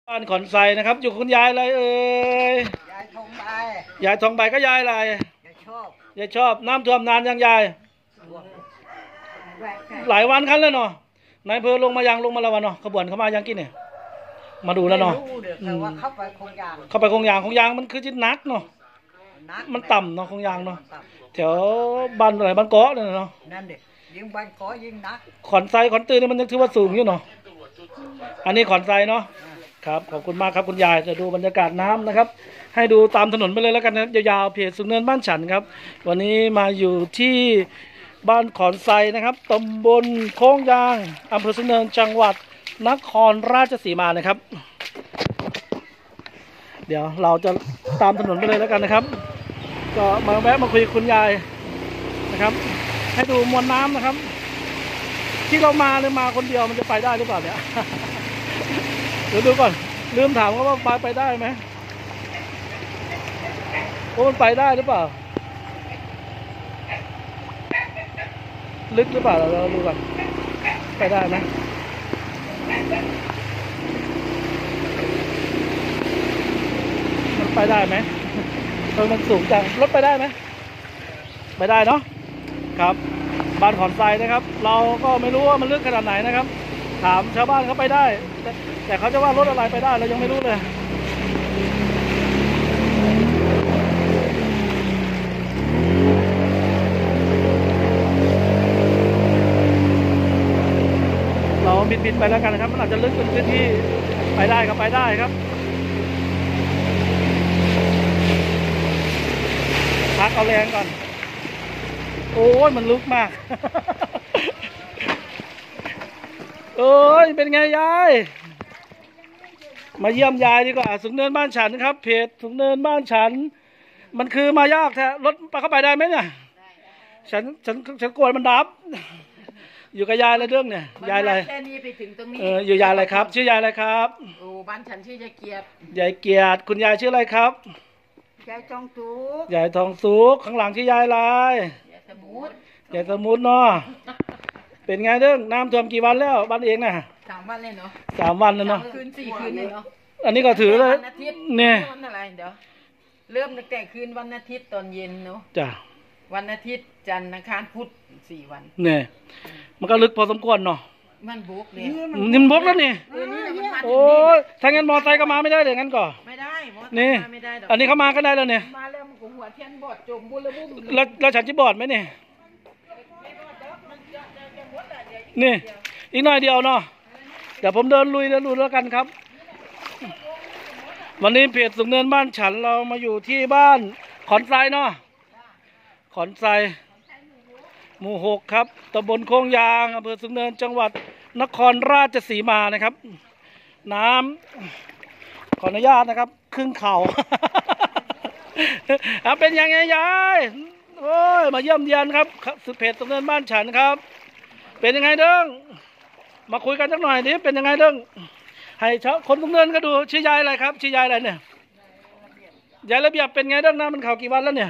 บ้านขอนไทรนะครับอยู่คุณยายอะไรเอ่ยยายทองใบยายทองใบก็ยายอะไรยายชอบยายชอบน้ำท่วมนานยังยายหลายวันคันแล้วเนาะนายอำเภอลงมายังลงมาแล้ววะเนาะขบวนเข้ามายังกินเนี่ยมาดูแล้วเนาะแต่ว่าเข้าไปคงยางคงยางมันคือจิตนักเนาะมันต่ำเนาะคงยางเนาะแถวบ้านอะไรบ้านเกาะเนี่ยเนาะนั่นเด็กยิงบ้านเกาะยิงนักขอนไทรขอนตื้อนี่มันยังถือว่าสูงอยู่เนาะอันนี้ขอนไทรเนาะครับขอบคุณมากครับคุณยายจะดูบรรยากาศน้ำนะครับให้ดูตามถนนไปเลยแล้วกันนะยาวๆเพจสูงเนินบ้านฉันครับวันนี้มาอยู่ที่บ้านขอนไทรนะครับตำบลโค้งยางอำเภอสูงเนินจังหวัดนครราชสีมานะครับเดี๋ยวเราจะตามถนนไปเลยแล้วกันนะครับก็มาแวะมาคุยกับคุณยายนะครับให้ดูมวลน้ำนะครับที่เรามาเลยมาคนเดียวมันจะไปได้หรือเปล่าเนี่ยเดี๋ยวดูก่อนลืมถามเขาว่าไปได้ไหมโอ้มันไปได้หรือเปล่าลึกหรือเปล่าเราดูก่อนไปได้ไหมมันไปได้ไหมมันสูงจังรถไปได้ไหมไปได้เนาะครับบ้านขอนไทรนะครับเราก็ไม่รู้ว่ามันลึกขนาดไหนนะครับถามชาวบ้านเขาไปได้แต่เขาจะว่ารถอะไรไปได้เรายังไม่รู้เลยเราบินไปแล้วกันนะครับมันอาจจะลึกเป็นพื้นที่ไปได้ครับไปได้ครับพักเอาแรงก่อนโอ้ยมันลึกมากเอ้ยเป็นไงยายมาเยี่ยมยายดีกว่าสูงเนินบ้านฉันครับเพจสูงเนินบ้านฉันมันคือมายากแท้รถเข้าไปได้ไหมเนี่ยฉันกลัวมันดับอยู่กับยายอะไรเรื่องเนี่ยยายอะไรแค่นี้ไปถึงตรงนี้อยู่ยายอะไรครับชื่อยายอะไรครับโอ้บ้านฉันชื่อยายเกียรติยายเกียรติคุณยายชื่ออะไรครับยายทองสุกยายทองสุกข้างหลังชื่อยายอะไรยายสมุทรยายสมุทรเนาะเป็นไงเรื่องน้ำท่วมกี่วันแล้วบ้านเองน่ะ 3 วันเลยเนาะ 3 วันแล้วเนาะคืน4 คืนเลยเนาะอันนี้ก็ถือเลยเนี่ยวันอะไรเดี๋ยวเริ่มตั้งแต่คืนวันอาทิตย์ตอนเย็นเนาะจ้ะวันอาทิตย์จันทร์อังคารพุธ4 วันเนี่ยมันก็ลึกพอสมควรเนาะมันบุกเลยมันบุกแล้วนี่โอ้ยถ้างั้นมอไซค์ก็มาไม่ได้เลยงั้นก่อไม่ได้นี่อันนี้เขามาก็ได้แล้วเนี่ยมาแล้วมันก็หัวเทียนบอดจมบุญละบุ้มแล้วฉันจะบอดไหมเนี่ยนี่อีกหน่อยเดียวเนาะเดี๋ยวผมเดินลุยแล้วกันครับวันนี้เพจสูงเนินบ้านฉันเรามาอยู่ที่บ้านขอนไทรเนาะขอนไทรหมู่ 6ครับตำบลโค้งยางอำเภอสูงเนินจังหวัดนครราชสีมานะครับน้ำขออนุญาตนะครับครึ่งเข่า เป็นยังไงยายโอ้ยมาเยี่ยมเยียนครับสุดเพจสูงเนินบ้านฉันครับเป็นยังไงเด้งมาคุยกันสักหน่อยดิเป็นยังไงเด้งให้คนสูงเนินก็ดูชื่อยายอะไรครับชื่อยายอะไรเนี่ยยายระเบียบเป็นไงเด้งน้ำมันเข่ากี่วันแล้วเนี่ย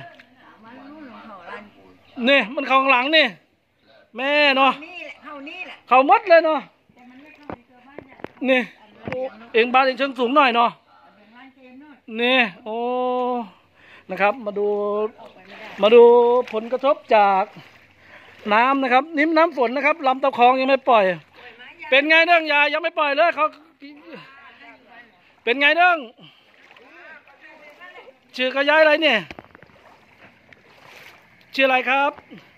นี่มันเข่าข้างหลังนี่แม่เนาะเข่ามัดเลยเนาะนี่เองบ้านเองเชิงสูงหน่อยเนาะนี่โอ้นะครับมาดูผลกระทบจากน้ำนะครับนิ่มน้ำฝนนะครับลำตะคองยังไม่ปล่อยเป็นไงเด้งยายยังไม่ปล่อยเลยเขาเป็นไงเด้งชื่อกระยายอะไรเนี่ยชื่ออะไรครับ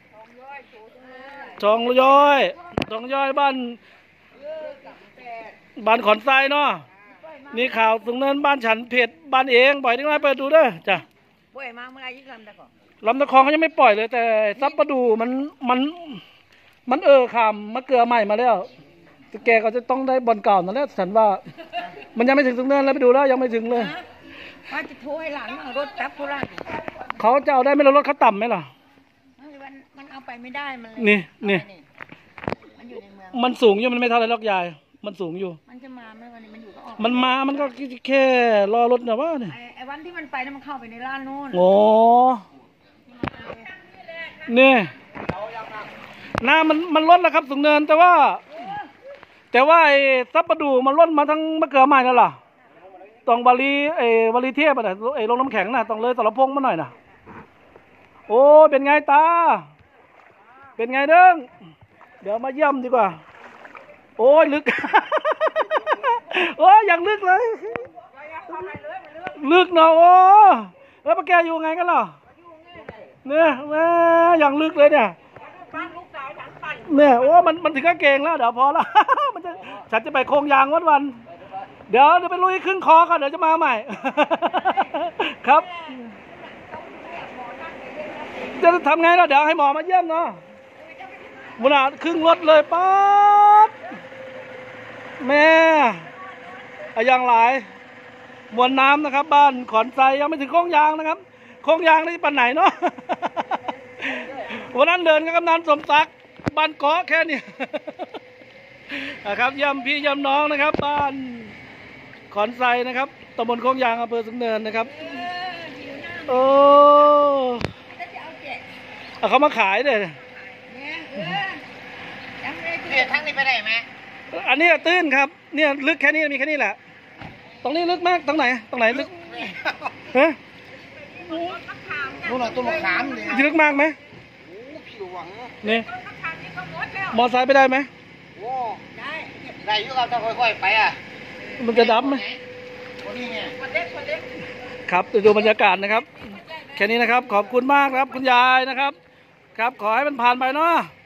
ทองย้อยบ้านขอนไทรเนาะนี่ข่าวสูงเนินบ้านฉันเพจบ้านเองปล่อยทิ้งไว้ไปดูเด้อจ้ะปล่อยมาเมื่อไรยิ่งลำตะคองลำตะคองเขายังไม่ปล่อยเลยแต่ซับประดูมันขามมะเกลือใหม่มาแล้วแกก็จะต้องได้บอลเก่านั่นแหละฉันว่ามันยังไม่ถึงสูงเนินแล้วไปดูแล้วยังไม่ถึงเลยว่าจะโทรให้หลานรถจับโคราชเขาจะเอาได้ไหมรถเขาต่ำไหมล่ะมันเอาไปไม่ได้มันเลยนี่มันอยู่ในเมืองมันสูงอยู่มันไม่เท่าไรล็อกยายมันสูงอยู่มันจะมาไหมวันนี้มันอยู่ก็ออกมันก็แค่รอรถนะว่าเนี่ยไอ้วันที่มันไปแล้วมันเข้าไปในร้านนู้นโอ้นี่น้ามันลดแล้วครับสูงเนินแต่ว่าไอ้ซับประดูมันลดมาทั้งมะเขือใหม่แล้วล่ะมตรงวารีวารีเทียบอ่ะลงน้ำแข็งน่ะต้องเลยสรพงษ์มาหน่อยน่ะโอ้เป็นไงตาเป็นไงเด้งเดี๋ยวมาเยี่ยมดีกว่าโอ้ยลึก โอ้ยอย่างลึกเลยลึกเนาะโอ้แล้วป้าแกอยู่ไงกันล่ะเนี่ยแม่อย่างลึกเลยเนี่ยเนี่ยโอ้มันถึงก็เก่งแล้วเดี๋ยวพอละ มันจะฉันจะไปโคงยางวันเดี๋ยวไปลุยขึ้นคอก่อนเดี๋ยวจะมาใหม่ ครับจะทำไงล่ะเดี๋ยวให้หมอมาเยี่ยมเนาะมุนาครึ่งรถเลยป๊าบแม่อย่างหลายมวลน้ำนะครับบ้านขอนไทรยังไม่ถึงโค้งยางนะครับโค้งยางนี่ปันไหนเนาะ วันนั้นเดินกับกำนันสมศักดิ์บ้านเกาะแค่นี้ นะครับย่ำพี่ย่ำน้องนะครับบ้านขอนไทรนะครับตำบลโค้งยางอำเภอสูงเนินนะครับโอ้เขามาขายเลยเนี่ยทั้งนี้ไปได้ไหมอันนี้ตื้นครับเนี่ยลึกแค่นี้มีแค่นี้แหละตรงนี้ลึกมากตรงไหนลึกฮะนู่นน่ะต้นมะขามเลยลึกมากไหมโอ้พี่หลวงนี่มอไซค์ไปได้ไหมโอ้ได้อยู่ครับถ้าค่อยๆไปอ่ะมันจะดับไหมครับดูบรรยากาศนะครับแค่นี้นะครับขอบคุณมากครับคุณยายนะครับครับขอให้มันผ่านไปเนาะ